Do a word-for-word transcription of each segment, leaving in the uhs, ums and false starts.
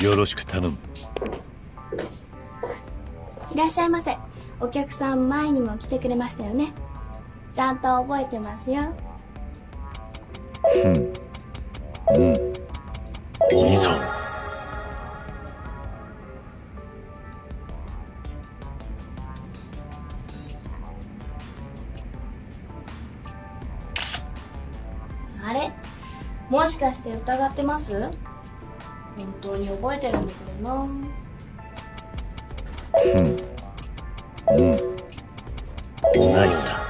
よろしく頼む。 いらっしゃいませ。お客さん前にも来てくれましたよね。ちゃんと覚えてますよ。 ふん。うん。いいぞ。 あれ、もしかして疑ってます？本当に覚えてるんだけどな。 ふん。うん。ナイスだ。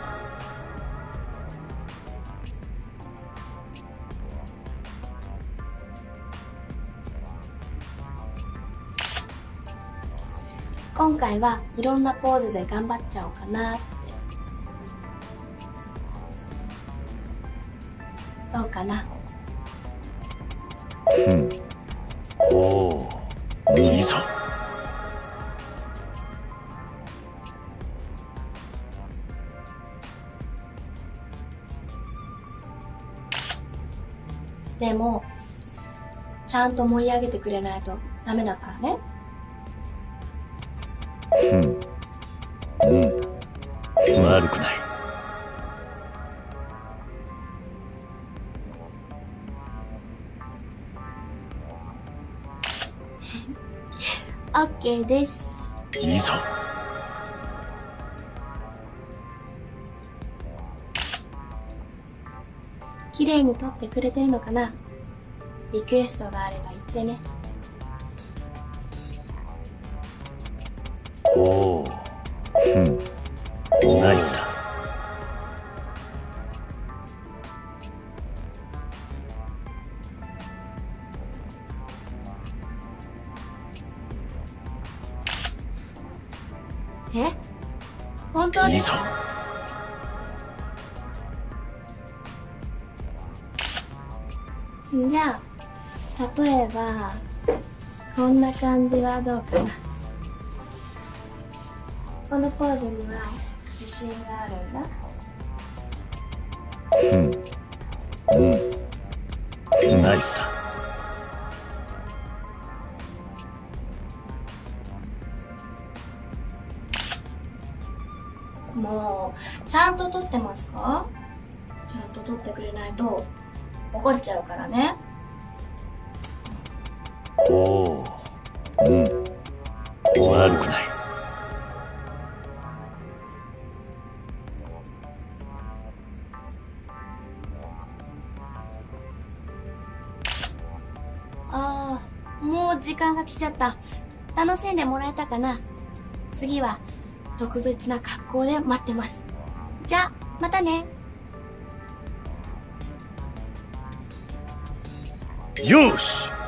今回はいろんなポーズで頑張っちゃおうかなって。どうかな？ ふん。おお、いいぞ。 でもちゃんと盛り上げてくれないとダメだからね。 ふん。うん。悪くない。 オッケーです。 いいぞ。 綺麗に撮ってくれてるのかな？リクエストがあれば言ってね。 おお、ふん。ナイスだ。 え？本当に？ いいぞ。 じゃあ例えばこんな感じはどうかな。このポーズには自信があるんだ。 ふん。うん。ナイスだ。 もうちゃんと撮ってますか？ちゃんと撮ってくれないと怒っちゃうからね。 おお、うん。悪くない。 ああ、もう時間が来ちゃった。楽しんでもらえたかな？次は特別な格好で待ってます。じゃあまたね。 よし。